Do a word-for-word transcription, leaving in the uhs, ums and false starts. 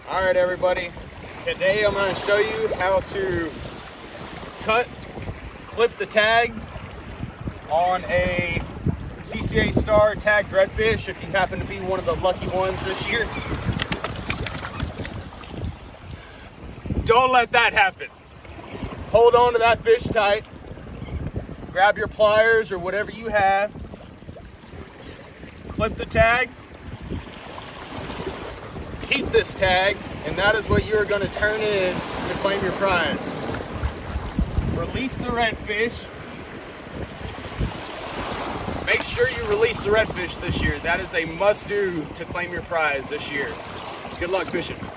All right, everybody. Today I'm going to show you how to cut, clip the tag on a C C A STAR tagged redfish if you happen to be one of the lucky ones this year. Don't let that happen. Hold on to that fish tight. Grab your pliers or whatever you have. Clip the tag. Keep this tag, and that is what you're going to turn in to claim your prize. Release the redfish. Make sure you release the redfish this year. That is a must-do to claim your prize this year. Good luck fishing.